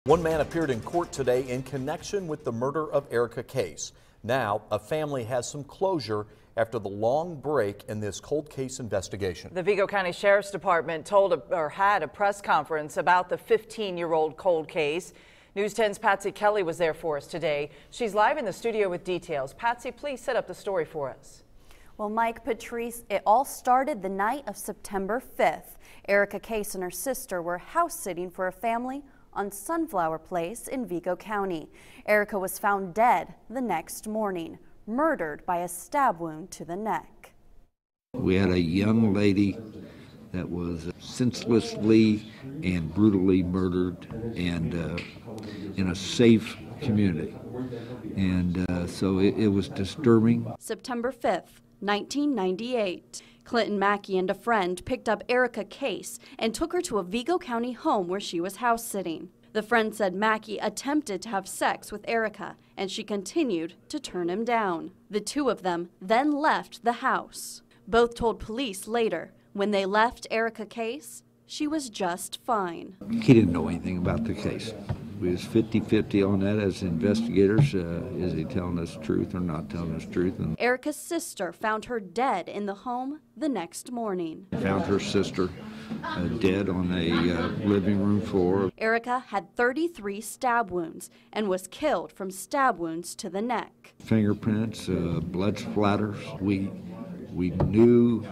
One man appeared in court today in connection with the murder of Erica Case. Now, a family has some closure after the long break in this cold case investigation. The Vigo County Sheriff's Department had a press conference about the 15-year-old cold case. News 10's Patsy Kelly was there for us today. She's live in the studio with details. Patsy, please set up the story for us. Well, Mike, Patrice, it all started the night of September 5th. Erica Case and her sister were house sitting for a family on Sunflower Place in Vigo County. Erica was found dead the next morning, murdered by a stab wound to the neck. We had a young lady that was senselessly and brutally murdered, and in a safe community. And so it was disturbing. September 5th, 1998. Clinton Mackey and a friend picked up Erica Case and took her to a Vigo County home where she was house sitting. The friend said Mackey attempted to have sex with Erica, and she continued to turn him down. The two of them then left the house. Both told police later, when they left Erica Case, she was just fine. He didn't know anything about the case. We was 50-50 on that as investigators. Is he telling us the truth or not telling us the truth? And Erica's sister found her dead in the home the next morning. Found her sister dead on a living room floor. Erica had 33 stab wounds and was killed from stab wounds to the neck. Fingerprints, blood splatters. We knew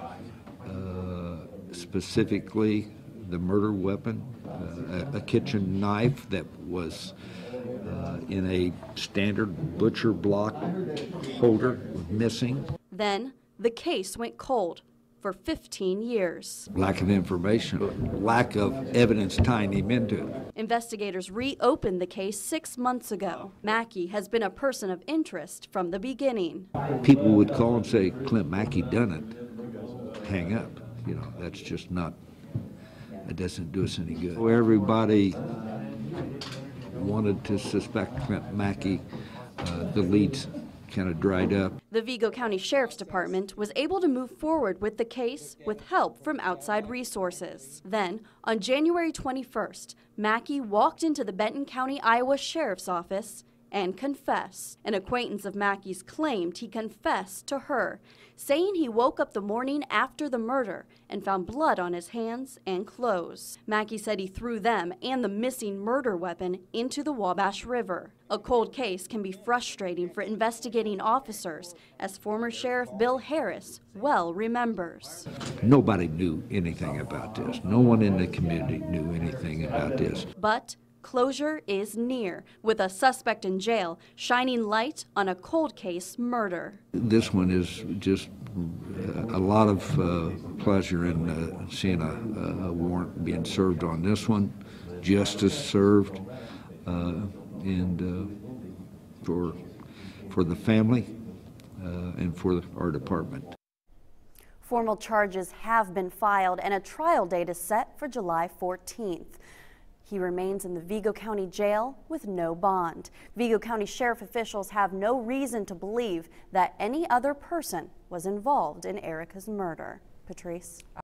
specifically the murder weapon, a kitchen knife that was in a standard butcher block holder, missing. Then the case went cold for 15 years. Lack of information, lack of evidence tying him into it. Investigators reopened the case 6 months ago. Mackey has been a person of interest from the beginning. People would call and say, Clint Mackey done it. Hang up. You know, that's just not, it doesn't do us any good. Everybody wanted to suspect Clint Mackey. The leads kind of dried up. The Vigo County Sheriff's Department was able to move forward with the case with help from outside resources. Then, on January 21st, Mackey walked into the Benton County, Iowa Sheriff's Office and confessed. An acquaintance of Mackey's claimed he confessed to her, saying he woke up the morning after the murder and found blood on his hands and clothes. Mackey said he threw them and the missing murder weapon into the Wabash River. A cold case can be frustrating for investigating officers, as former Sheriff Bill Harris well remembers. Nobody knew anything about this. No one in the community knew anything about this. But closure is near, with a suspect in jail shining light on a cold case murder. This one is just a lot of pleasure in seeing a warrant being served on this one, justice served, and for the family and for our department. Formal charges have been filed and a trial date is set for July 14th. He remains in the Vigo County Jail with no bond. Vigo County Sheriff officials have no reason to believe that any other person was involved in Erica's murder. Patrice?